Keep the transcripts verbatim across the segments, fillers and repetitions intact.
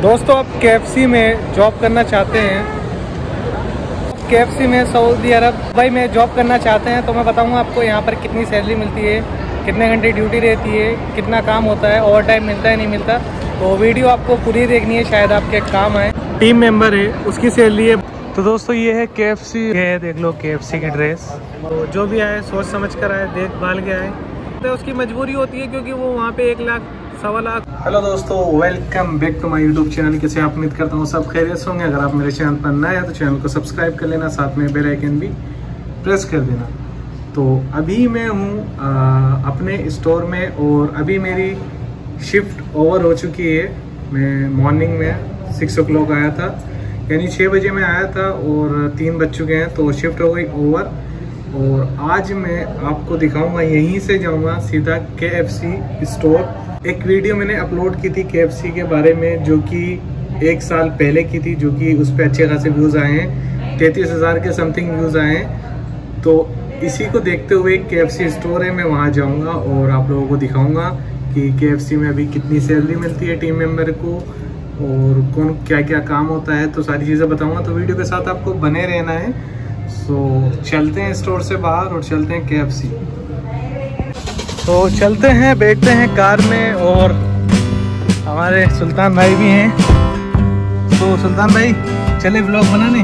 दोस्तों आप के एफ सी में जॉब करना चाहते हैं, के एफ सी में सऊदी अरब दुबई में जॉब करना चाहते हैं, तो मैं बताऊंगा आपको यहाँ पर कितनी सैलरी मिलती है, कितने घंटे ड्यूटी रहती है, कितना काम होता है, ओवर टाइम मिलता है नहीं मिलता। तो वीडियो आपको पूरी देखनी है, शायद आपके काम आए। टीम मेंबर है उसकी सैलरी है। तो दोस्तों ये है के एफ सी है, देख लो के एफ सी की ड्रेस। तो जो भी आए सोच समझ कर आए, देख भाल के आए, तो उसकी मजबूरी होती है क्योंकि वो वहाँ पे एक लाख सवा लाख। हेलो दोस्तों, welcome back to my YouTube channel. कैसे आप उम्मीद करता हूँ सब खैरियत से होंगे। अगर आप मेरे चैनल पर नए हैं तो चैनल को सब्सक्राइब कर लेना, साथ में बेल आइकन भी प्रेस कर देना। तो अभी मैं हूँ अपने स्टोर में और अभी मेरी शिफ्ट ओवर हो चुकी है। मैं मॉर्निंग में सिक्स ओ क्लॉक आया था, यानी छः बजे मैं आया था और तीन बज चुके हैं, तो शिफ्ट हो गई ओवर। और आज मैं आपको दिखाऊंगा, यहीं से जाऊंगा सीधा के एफ सी स्टोर। एक वीडियो मैंने अपलोड की थी के एफ सी के बारे में, जो कि एक साल पहले की थी, जो कि उस पर अच्छे खासे व्यूज़ आए हैं, तैंतीस हज़ार के समथिंग व्यूज़ आए हैं। तो इसी को देखते हुए के एफ सी स्टोर है, मैं वहाँ जाऊँगा और आप लोगों को दिखाऊँगा कि के एफ सी में अभी कितनी सैलरी मिलती है टीम मेंबर को और कौन क्या क्या काम होता है, तो सारी चीज़ें बताऊँगा। तो वीडियो के साथ आपको बने रहना है। सो चलते हैं स्टोर से बाहर और चलते हैं के एफ सी। तो चलते हैं, बैठते हैं कार में और हमारे सुल्तान भाई भी हैं। तो सुल्तान भाई चले व्लॉग बनाने।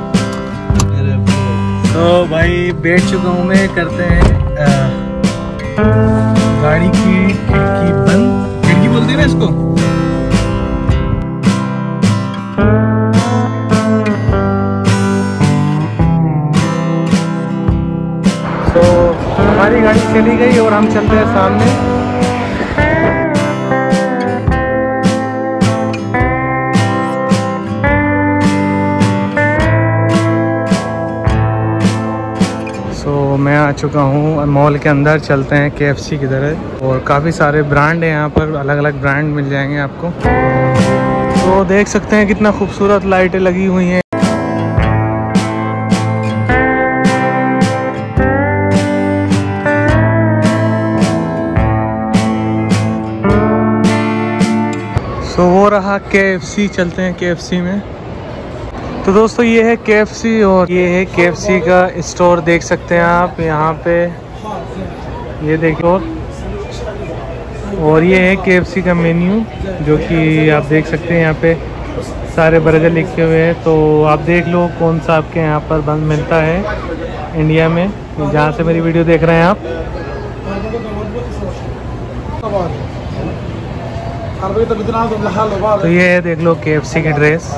तो भाई बैठ चुका हूँ मैं, करते हैं आ, गाड़ी की खिड़की बंद। खिड़की बोलते हैं ना इसको। तो हमारी गाड़ी चली गई और हम चलते हैं सामने। तो मैं आ चुका हूँ मॉल के अंदर, चलते हैं के एफ सी की तरह। और काफ़ी सारे ब्रांड हैं यहाँ पर, अलग अलग ब्रांड मिल जाएंगे आपको। तो देख सकते हैं कितना खूबसूरत लाइटें लगी हुई हैं। तो वो रहा के एफ सी, चलते हैं के एफ सी में। तो दोस्तों ये है के एफ सी और ये है के एफ सी का स्टोर, देख सकते हैं आप यहाँ पे, ये देखो। और ये है के एफ सी का मेन्यू, जो कि आप देख सकते हैं यहाँ पे सारे बर्गर लिखे हुए हैं। तो आप देख लो कौन सा आपके यहाँ पर बंद मिलता है इंडिया में, जहाँ से मेरी वीडियो देख रहे हैं आप। तो ये है देख लो के एफ सी की ड्रेस।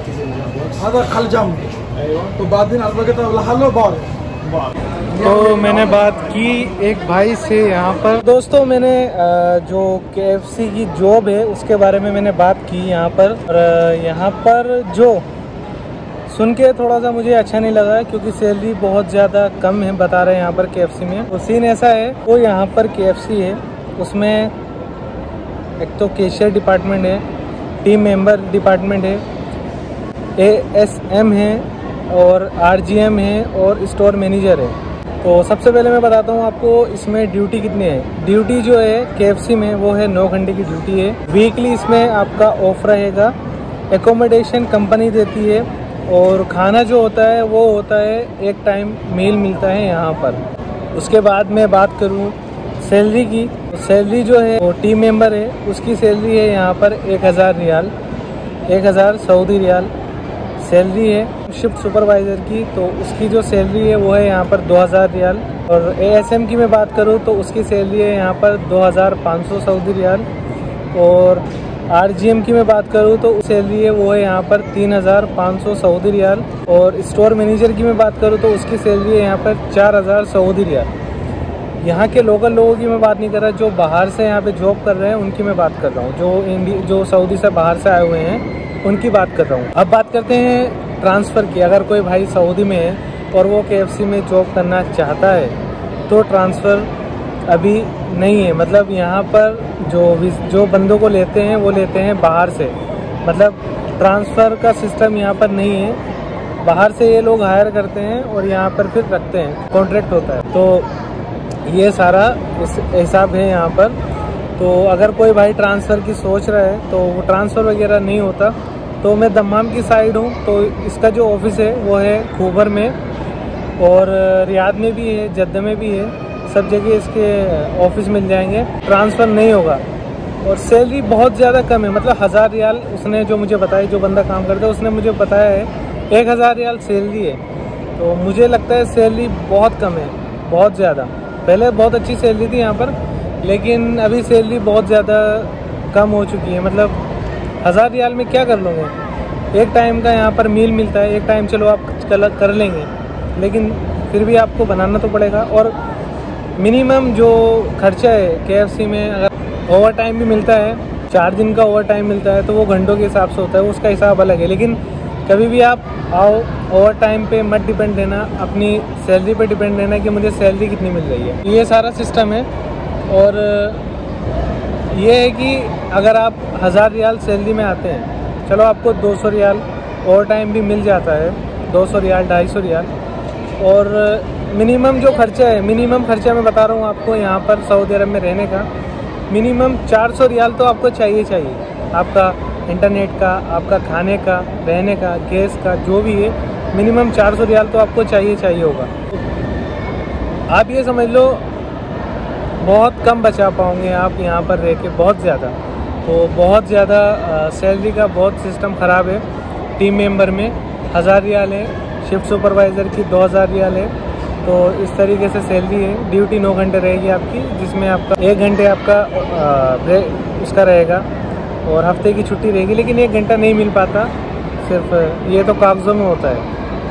तो मैंने बात की एक भाई से यहाँ पर। दोस्तों मैंने जो के एफ सी की जॉब है उसके बारे में मैंने बात की यहाँ पर। और यहाँ पर जो सुन के थोड़ा सा मुझे अच्छा नहीं लगा, क्योंकि सैलरी बहुत ज़्यादा कम है बता रहे हैं यहाँ पर के एफ सी में। तो सीन ऐसा है, वो यहाँ पर के एफ सी है, उसमें एक तो कैशियर डिपार्टमेंट है, टीम मेंबर डिपार्टमेंट है, ए एस एम है और आर जी एम है और स्टोर मैनेजर है। तो सबसे पहले मैं बताता हूँ आपको इसमें ड्यूटी कितनी है। ड्यूटी जो है के एफ सी में वो है नौ घंटे की ड्यूटी है। वीकली इसमें आपका ऑफ रहेगा। एकोमोडेशन कंपनी देती है और खाना जो होता है वो होता है एक टाइम मील मिलता है यहाँ पर। उसके बाद मैं बात करूँ सैलरी की, तो सैलरी जो है वो टीम मेंबर है उसकी सैलरी है यहाँ पर एक हज़ार रियाल, एक हज़ार सऊदी रियाल सैलरी है। शिफ्ट सुपरवाइज़र की तो उसकी जो सैलरी है वो है यहाँ पर दो हज़ार रियाल। और ए एस एम की मैं बात करूँ तो उसकी सैलरी है यहाँ पर दो हज़ार पाँच सौ सऊदी रियाल। और आर जी एम की मैं बात करूँ तो सैलरी है वो है यहाँ पर तीन हज़ार पाँच सौ सऊदी रियाल। और स्टोर मैनेजर की मैं बात करूँ तो उसकी सैलरी है यहाँ पर चार हज़ार सऊदी रियाल। यहाँ के लोकल लोगों की मैं बात नहीं कर रहा, जो बाहर से यहाँ पे जॉब कर रहे हैं उनकी मैं बात कर रहा हूँ। जो इंडिया जो सऊदी से बाहर से आए हुए हैं उनकी बात कर रहा हूँ। अब बात करते हैं ट्रांसफ़र की। अगर कोई भाई सऊदी में है और वो के एफ सी में जॉब करना चाहता है तो ट्रांसफ़र अभी नहीं है। मतलब यहाँ पर जो जो बंदों को लेते हैं वो लेते हैं बाहर से, मतलब ट्रांसफ़र का सिस्टम यहाँ पर नहीं है। बाहर से ये लोग हायर करते हैं और यहाँ पर फिर रखते हैं, कॉन्ट्रैक्ट होता है। तो ये सारा हिसाब है यहाँ पर। तो अगर कोई भाई ट्रांसफ़र की सोच रहा है तो वो ट्रांसफ़र वगैरह नहीं होता। तो मैं दम्माम की साइड हूँ, तो इसका जो ऑफिस है वो है खूबर में, और रियाद में भी है, जद्दा में भी है, सब जगह इसके ऑफिस मिल जाएंगे। ट्रांसफ़र नहीं होगा और सैलरी बहुत ज़्यादा कम है, मतलब हज़ार रियाल उसने जो मुझे बताया, जो बंदा काम करता है उसने मुझे बताया है एक हज़ार रियाल सैलरी है। तो मुझे लगता है सैलरी बहुत कम है, बहुत ज़्यादा। पहले बहुत अच्छी सैलरी थी यहाँ पर, लेकिन अभी सैलरी बहुत ज़्यादा कम हो चुकी है। मतलब हज़ार रियाल में क्या कर लोगे? एक टाइम का यहाँ पर मील मिलता है, एक टाइम चलो आप कर लेंगे, लेकिन फिर भी आपको बनाना तो पड़ेगा। और मिनिमम जो खर्चा है केएफसी में, अगर ओवर टाइम भी मिलता है, चार दिन का ओवर टाइम मिलता है, तो वो घंटों के हिसाब से होता है, उसका हिसाब अलग है। लेकिन कभी भी आप आओ, ओवर टाइम पे मत डिपेंड रहना, अपनी सैलरी पे डिपेंड रहना कि मुझे सैलरी कितनी मिल रही है। ये सारा सिस्टम है। और ये है कि अगर आप हज़ार रियाल सैलरी में आते हैं, चलो आपको दो सौ रियाल ओवर टाइम भी मिल जाता है, दो सौ रियाल ढाई सौ रियाल। और मिनिमम जो खर्चा है, मिनिमम खर्चा मैं बता रहा हूँ आपको यहाँ पर सऊदी अरब में रहने का, मिनिमम चार सौ रियाल तो आपको चाहिए चाहिए। आपका इंटरनेट का, आपका खाने का, रहने का, गैस का, जो भी है, मिनिमम चार सौ रियाल तो आपको चाहिए चाहिए होगा। आप ये समझ लो बहुत कम बचा पाओगे आप यहाँ पर रह के, बहुत ज़्यादा। तो बहुत ज़्यादा सैलरी का बहुत सिस्टम ख़राब है। टीम मेंबर में हज़ार रियाल है, शिफ्ट सुपरवाइज़र की दो हज़ार रियाल है। तो इस तरीके से सैलरी है। ड्यूटी नौ घंटे रहेगी आपकी, जिसमें आपका एक घंटे आपका ब्रेक उसका रहेगा और हफ्ते की छुट्टी रहेगी, लेकिन एक घंटा नहीं मिल पाता, सिर्फ ये तो कागज़ों में होता है।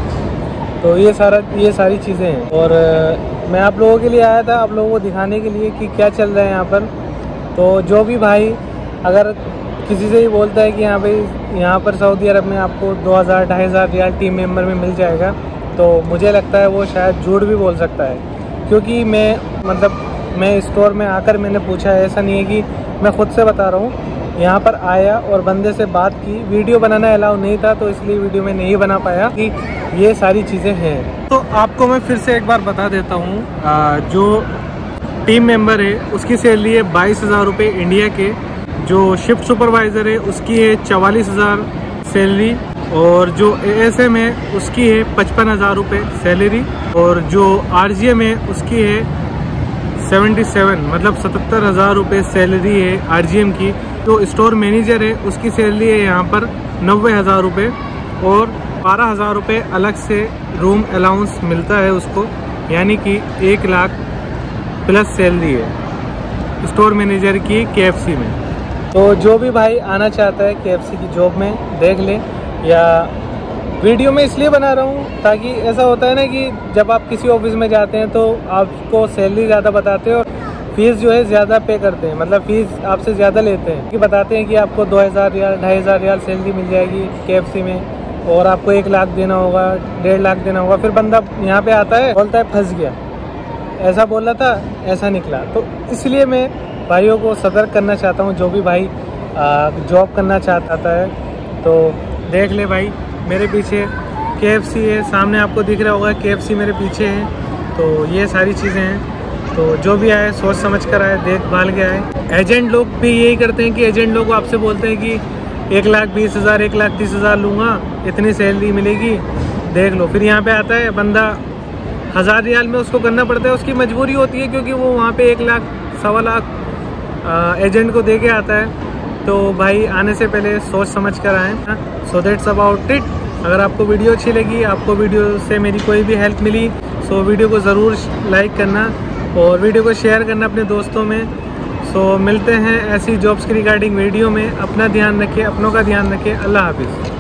तो ये सारा ये सारी चीज़ें हैं। और मैं आप लोगों के लिए आया था, आप लोगों को दिखाने के लिए कि क्या चल रहा है यहाँ पर। तो जो भी भाई अगर किसी से ही बोलता है कि हाँ भाई यहाँ पर सऊदी अरब में आपको दो हज़ार ढाई हज़ार रियाल टीम मेंबर में मिल जाएगा, तो मुझे लगता है वो शायद झूठ भी बोल सकता है। क्योंकि मैं मतलब मैं स्टोर में आकर मैंने पूछा है, ऐसा नहीं है कि मैं ख़ुद से बता रहा हूँ। यहाँ पर आया और बंदे से बात की, वीडियो बनाना अलाउ नहीं था, तो इसलिए वीडियो में नहीं बना पाया कि ये सारी चीज़ें हैं। तो आपको मैं फिर से एक बार बता देता हूँ, जो टीम मेंबर है उसकी सैलरी है बाईस हज़ार रुपये इंडिया के, जो शिफ्ट सुपरवाइज़र है उसकी है चवालीस हज़ार सैलरी, और जो एएसएम है उसकी है पचपन हज़ार रुपये सैलरी, और जो आरजीएम है उसकी है सतहत्तर मतलब सतहत्तर हज़ार रुपये सैलरी है आरजीएम की। जो स्टोर मैनेजर है उसकी सैलरी है यहाँ पर नब्बे हज़ार रुपये, और बारह हज़ार रुपये अलग से रूम अलाउंस मिलता है उसको, यानी कि एक लाख प्लस सैलरी है स्टोर मैनेजर की केएफसी में। तो जो भी भाई आना चाहता है केएफसी की जॉब में, देख ले। या वीडियो में इसलिए बना रहा हूँ ताकि ऐसा होता है ना कि जब आप किसी ऑफिस में जाते हैं तो आपको सैलरी ज़्यादा बताते हैं और फीस जो है ज़्यादा पे करते हैं, मतलब फ़ीस आपसे ज़्यादा लेते हैं कि बताते हैं कि आपको दो हज़ार रियाल ढाई हज़ार रियाल सैलरी मिल जाएगी केएफसी में, और आपको एक लाख देना होगा, डेढ़ लाख देना होगा। फिर बंदा यहाँ पे आता है, बोलता है फंस गया, ऐसा बोल रहा था, ऐसा निकला। तो इसलिए मैं भाइयों को सतर्क करना चाहता हूँ, जो भी भाई जॉब करना चाहता है तो देख ले भाई। मेरे पीछे केएफसी है, सामने आपको दिख रहा होगा केएफसी मेरे पीछे है। तो ये सारी चीज़ें हैं। तो जो भी आए सोच समझ कर आए, देख भाल के आए। एजेंट लोग भी यही करते हैं कि एजेंट लोग आपसे बोलते हैं कि एक लाख बीस हज़ार एक लाख तीस हज़ार लूँगा, इतनी सैलरी मिलेगी, देख लो। फिर यहाँ पे आता है बंदा, हज़ार रियाल में उसको करना पड़ता है, उसकी मजबूरी होती है, क्योंकि वो वहाँ पे एक लाख सवा लाख एजेंट को दे के आता है। तो भाई आने से पहले सोच समझ कर आएँ। So that's about it. अगर आपको वीडियो अच्छी लगी, आपको वीडियो से मेरी कोई भी हेल्प मिली, सो वीडियो को ज़रूर लाइक करना और वीडियो को शेयर करना अपने दोस्तों में। सो मिलते हैं ऐसी जॉब्स की रिगार्डिंग वीडियो में। अपना ध्यान रखिए, अपनों का ध्यान रखिए। अल्लाह हाफिज़।